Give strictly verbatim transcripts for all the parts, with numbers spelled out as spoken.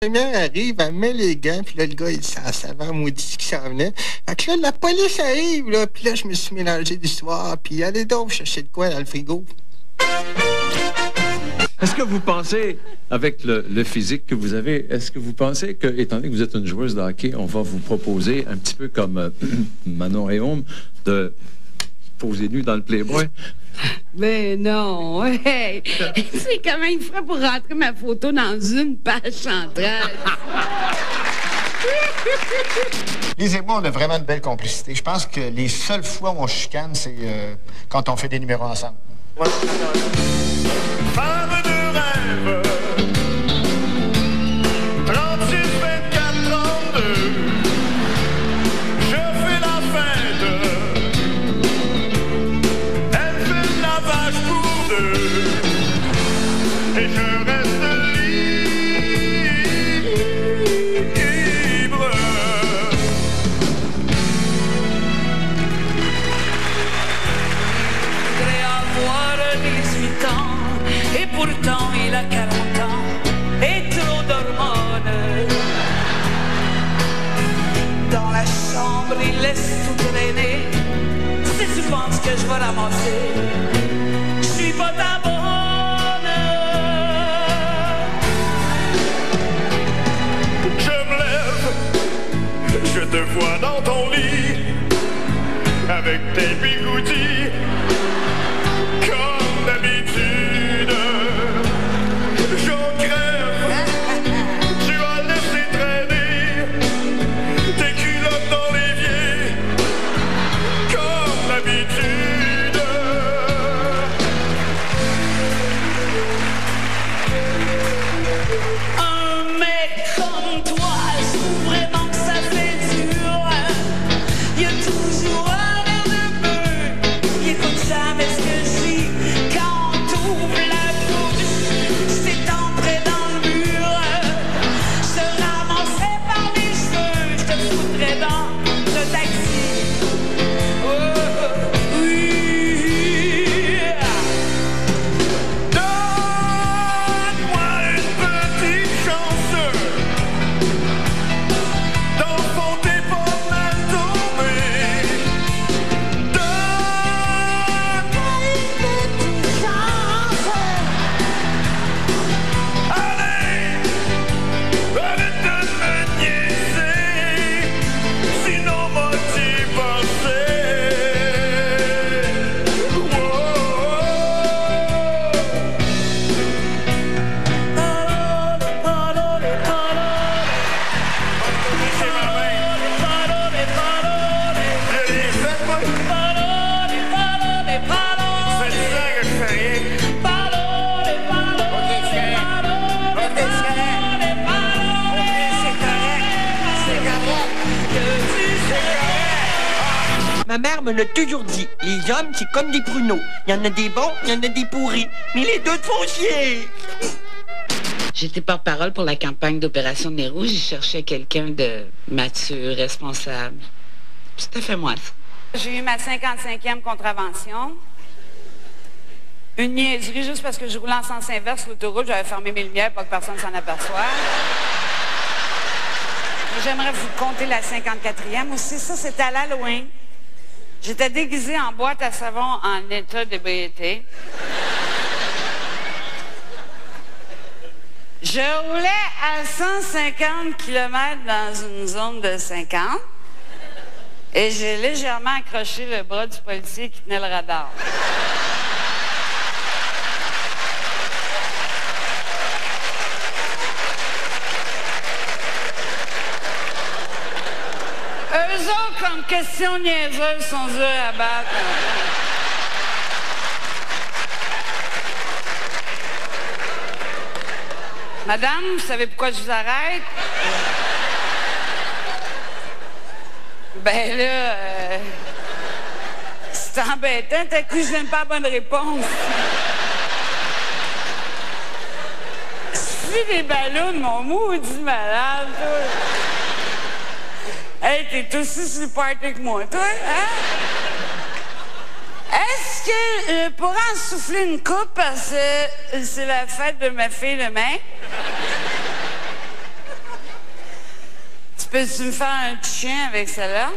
infirmière arrive, elle met les gants, puis là, le gars, il s'en savait maudit qui s'en venait. Fait que là, la police arrive, là, puis là, je me suis mélangé d'histoire, puis allez donc chercher de quoi dans le frigo. Est-ce que vous pensez, avec le, le physique que vous avez, est-ce que vous pensez que, étant donné que vous êtes une joueuse de hockey, on va vous proposer, un petit peu comme euh, Manon Réaume, de poser nu dans le Playboy? Ben non, hey! C'est comment il ferait pour rentrer ma photo dans une page centrale? Lise et moi, on a vraiment une belle complicité. Je pense que les seules fois où on chicane, c'est euh, quand on fait des numéros ensemble. Femme de rêve, trente-six, vingt-quatre, trente-deux, je fais la fête, elle fait le lavage pour deux, et je reste libre. Je voudrais avoir dix-huit ans. Et pourtant il a quarante ans et trop d'hormones. Dans la chambre il laisse tout traîner. Si tu penses que je vais ramasser, je suis pas ta bonne. Je me lève, je te vois dans ton lit avec tes bigoudis comme d'habitude. Ma mère me l'a toujours dit, les hommes, c'est comme des pruneaux. Il y en a des bons, il y en a des pourris. Mais les deux te font chier. J'étais porte-parole pour la campagne d'Opération Nez-Rouge. Je cherchais quelqu'un de mature, responsable. C'est tout à fait moi, ça. J'ai eu ma cinquante-cinquième contravention. Une niaiserie juste parce que je roulais en sens inverse sur l'autoroute. J'avais fermé mes lumières pour que personne s'en aperçoive. J'aimerais vous compter la cinquante-quatrième aussi. Ça, c'était à l'Halloween. J'étais déguisée en boîte à savon en état d'ébriété. Je roulais à cent cinquante kilomètres dans une zone de cinquante et j'ai légèrement accroché le bras du policier qui tenait le radar. Eux autres, comme question niaiseuse, sont durs à battre. Madame, vous savez pourquoi je vous arrête? Ben là, euh, c'est embêtant, t'as cru que je n'aime pas la bonne réponse. Si les ballons, mon maudit malade, toi. Hey, t'es aussi sur le party que moi, toi, hein? Est-ce que je pourrais en souffler une coupe parce que c'est la fête de ma fille demain? peux-tu me faire un petit chien avec celle-là?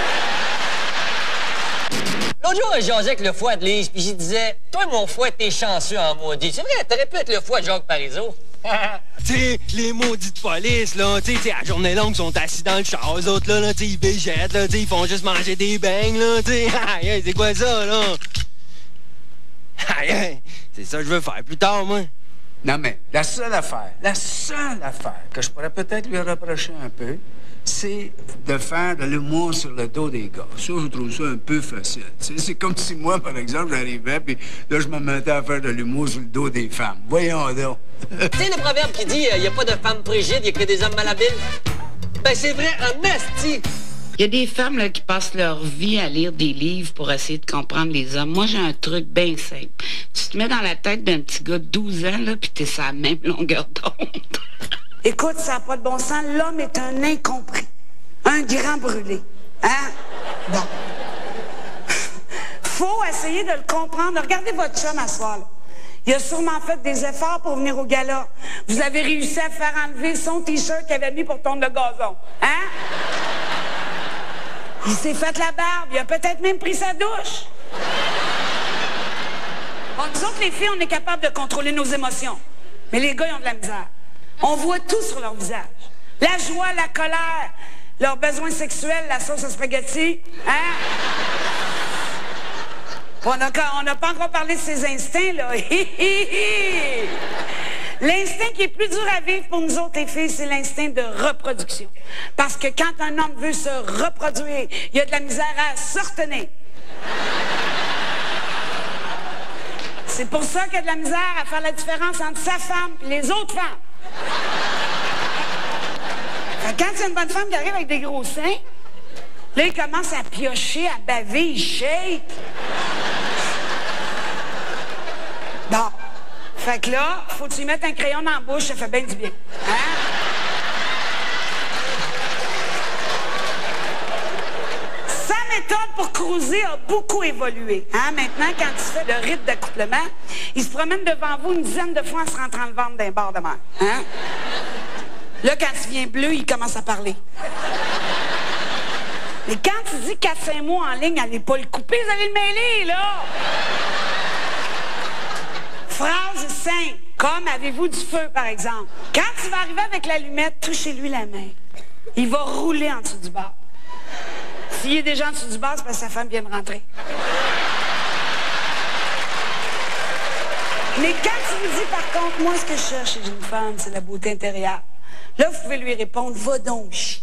L'autre jour, j'ai jasé avec le foie de Lise, puis j'y disais, toi, mon foie, t'es chanceux en maudit. C'est vrai, t'aurais pu être le foie de Jacques Parizeau. Tu sais, les maudits de police, là, tu sais, à la journée longue, sont assis dans le char, eux autres, là, là tu sais, ils végètent, là, tu sais, ils font juste manger des beignes, là, tu sais. Aïe, c'est quoi ça, là? Aïe, c'est ça que je veux faire plus tard, moi. Non, mais la seule affaire, la seule affaire que je pourrais peut-être lui reprocher un peu, c'est de faire de l'humour sur le dos des gars. Ça, je trouve ça un peu facile. Tu sais, c'est comme si moi, par exemple, j'arrivais, puis là, je me mettais à faire de l'humour sur le dos des femmes. Voyons donc. Tu sais le proverbe qui dit, il euh, n'y a pas de femmes frigides, il n'y a que des hommes malhabiles? Ben, c'est vrai en asti. Il y a des femmes là, qui passent leur vie à lire des livres pour essayer de comprendre les hommes. Moi, j'ai un truc bien simple. Tu te mets dans la tête d'un petit gars de douze ans, là, puis t'es sur la même longueur d'onde. Écoute, ça n'a pas de bon sens. L'homme est un incompris. Un grand brûlé. Hein? Bon. Faut essayer de le comprendre. Regardez votre chum à soir, là. Il a sûrement fait des efforts pour venir au gala. Vous avez réussi à faire enlever son T-shirt qu'il avait mis pour tondre le gazon. Hein? Il s'est fait la barbe. Il a peut-être même pris sa douche. Bon, nous autres, les filles, on est capable de contrôler nos émotions. Mais les gars, ils ont de la misère. On voit tout sur leur visage. La joie, la colère, leurs besoins sexuels, la sauce à spaghetti. Hein? On n'a pas encore parlé de ses instincts, là. L'instinct qui est plus dur à vivre pour nous autres, les filles, c'est l'instinct de reproduction. Parce que quand un homme veut se reproduire, il y a de la misère à se retenir. C'est pour ça qu'il y a de la misère à faire la différence entre sa femme et les autres femmes. Quand c'est une bonne femme qui arrive avec des gros seins, là, il commence à piocher, à baver, il shake. Bon. Fait que là, faut que tu lui mettes un crayon dans la bouche, ça fait bien du bien. Hein? Sa méthode pour cruiser a beaucoup évolué. Hein? Maintenant, quand il fait le rite d'accouplement, il se promène devant vous une dizaine de fois en se rentrant le ventre d'un bord de mer. Hein? Là, quand il vient bleu, il commence à parler. Mais quand il dit quatre cinq mots en ligne, allez pas le couper, vous allez le mêler, là! Phrase simple, comme avez-vous du feu, par exemple. Quand il va arriver avec l'allumette, touchez-lui la main. Il va rouler en dessous du bar. S'il est déjà en dessous du bar, c'est parce que sa femme vient de rentrer. Mais quand il vous dit, par contre, moi, ce que je cherche chez une femme, c'est la beauté intérieure, là, vous pouvez lui répondre, va donc chier.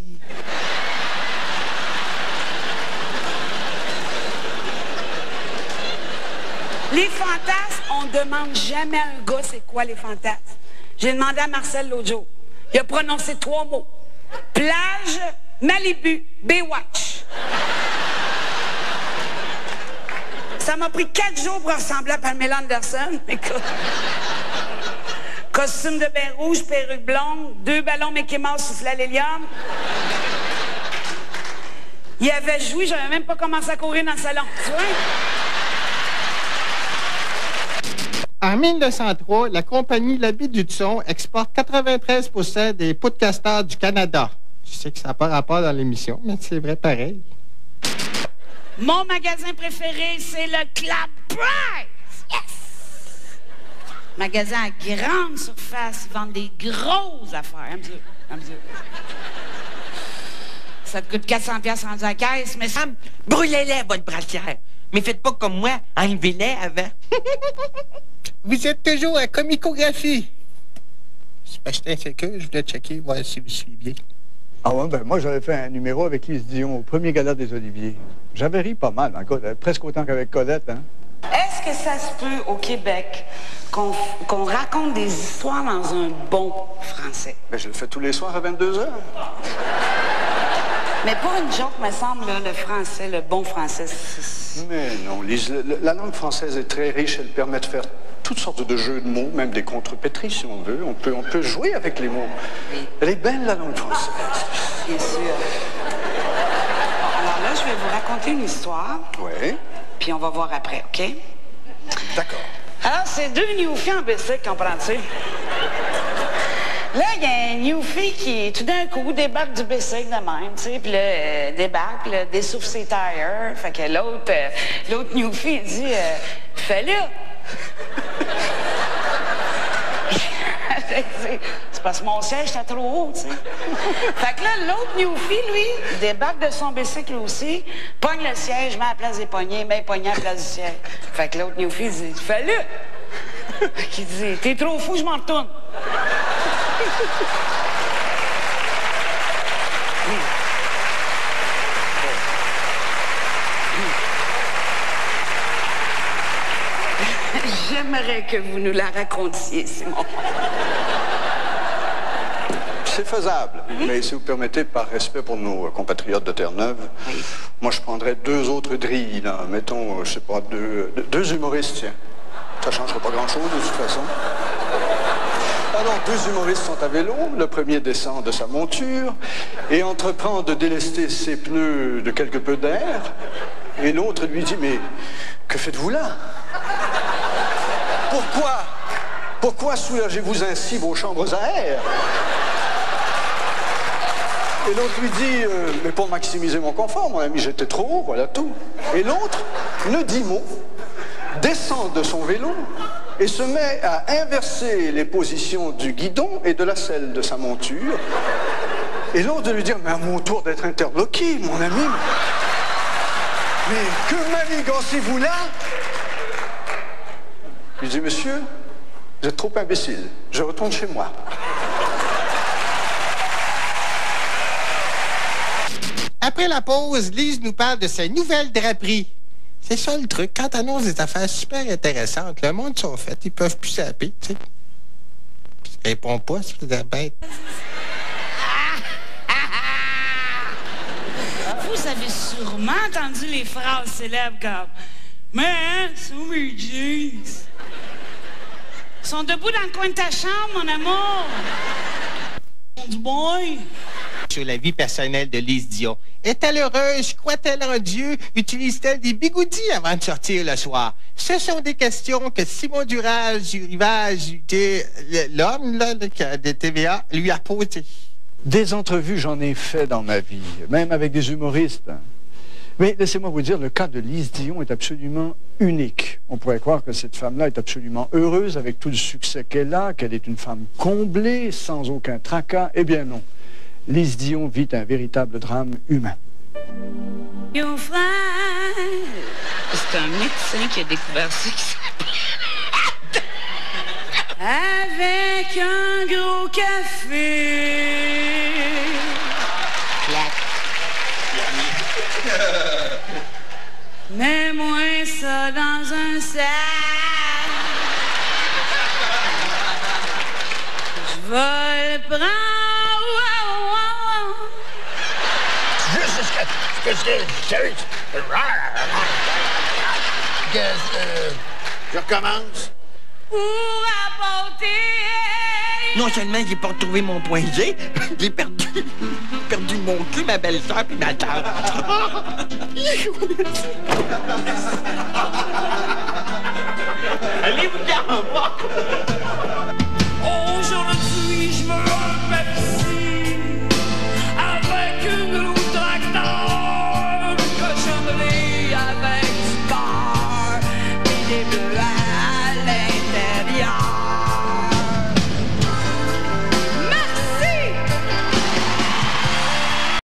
Les fantasmes, on demande jamais à un gars c'est quoi les fantasmes. J'ai demandé à Marcel l'autre jour. Il a prononcé trois mots. Plage, Malibu, Baywatch. Ça m'a pris quatre jours pour ressembler à Pamela Anderson. Écoute. Costume de bain rouge, perruque blonde, deux ballons Mickey Mouse sous l'hélium. Il avait joué, j'avais même pas commencé à courir dans le salon. Tu vois? En mille neuf cent trois, la compagnie L'Habit du Son exporte quatre-vingt-treize pour cent des podcasters du Canada. Je sais que ça n'a pas rapport dans l'émission, mais c'est vrai pareil. Mon magasin préféré, c'est le Club Price. Yes! Magasin à grande surface, ils vendent des grosses affaires. Aime ça, aime ça. Ça te coûte quatre cents piastres rendu à la caisse, mais ça... Brûlez-les, votre brassière. Mais faites pas comme moi, enlevez-les avant. Vous êtes toujours à Comicographie. C'est parce que j'étais insécure, je voulais checker, voir si vous suiviez. Ah ouais, ben moi j'avais fait un numéro avec Lise Dion au premier gala des Oliviers. J'avais ri pas mal, encore, presque autant qu'avec Colette, hein. Est-ce que ça se peut au Québec qu'on qu'on raconte des histoires dans un bon français? Ben je le fais tous les soirs à vingt-deux heures. Mais pour une joke, me semble, là, le français, le bon français, c'est... Mais non, Lise, la langue française est très riche, elle permet de faire toutes sortes de jeux de mots, même des contrepétries, si on veut. On peut, on peut jouer avec les mots. Oui. Elle est belle, la langue française. Bien sûr. Bon, alors là, je vais vous raconter une histoire. Oui. Puis on va voir après, OK? D'accord. Alors, c'est deux newfies en bicycle, comprends-tu? Là, il y a un newfie qui, tout d'un coup, débarque du bicycle de même, tu sais, puis là, euh, débarque, là, dessouffle ses tires. Fait que l'autre, euh, l'autre newfie, il dit, euh, fais-le. C'est parce que mon siège était trop haut, tu sais. Fait que là, l'autre newfie, lui, débarque de son bicycle aussi, pogne le siège, met à la place des poignets, met les poignets à la place du siège. Fait que l'autre newfie dit, fais-le. Qui dit, t'es trop fou, je m'en retourne. J'aimerais que vous nous la racontiez, Simon. C'est faisable, mmh. mais si vous permettez, par respect pour nos compatriotes de Terre-Neuve, oui. moi je prendrais deux autres drilles, là. Mettons, je sais pas, deux, deux humoristes, tiens. Ça changerait pas grand-chose de toute façon. Alors, deux humoristes sont à vélo, le premier descend de sa monture et entreprend de délester ses pneus de quelque peu d'air, et l'autre lui dit, mais que faites-vous là? Pourquoi? Pourquoi soulagez-vous ainsi vos chambres à air? Et l'autre lui dit, euh, mais pour maximiser mon confort, mon ami, j'étais trop haut, voilà tout. Et l'autre ne dit mot, descend de son vélo et se met à inverser les positions du guidon et de la selle de sa monture. Et l'autre de lui dire, mais à mon tour d'être interloqué, mon ami, mais que manigancez-vous là? Il dit, monsieur, vous êtes trop imbécile, je retourne chez moi. Après la pause, Lise nous parle de sa nouvelle draperie. C'est ça le truc. Quand t'annonces des affaires super intéressantes, le monde sont faits, ils peuvent plus s'appeler, tu sais. Ils répondent pas, c'est de la bête. Vous avez sûrement entendu les phrases célèbres comme « Mais, hein, sont mes jeans? Ils sont debout dans le coin de ta chambre, mon amour! Du boy! » Sur la vie personnelle de Lise Dion. Est-elle heureuse? Croit-elle en Dieu? Utilise-t-elle des bigoudis avant de sortir le soir? Ce sont des questions que Simon Dural du Rivage, l'homme là, de T V A, lui a posées. Des entrevues, j'en ai fait dans ma vie, même avec des humoristes. Mais laissez-moi vous dire, le cas de Lise Dion est absolument unique. On pourrait croire que cette femme-là est absolument heureuse avec tout le succès qu'elle a, qu'elle est une femme comblée, sans aucun tracas. Eh bien non. Lise Dion vit un véritable drame humain. C'est un médecin qui a découvert ça qui s'appelle... Avec un gros café. Mets-moi ça dans un sac. Je vais le prendre. Juste ce que ce que euh, je recommence. Pour apporter. Non seulement j'ai pas retrouvé mon point G, j'ai perdu, perdu mon cul, ma belle-sœur puis ma tante. Allez vous faire un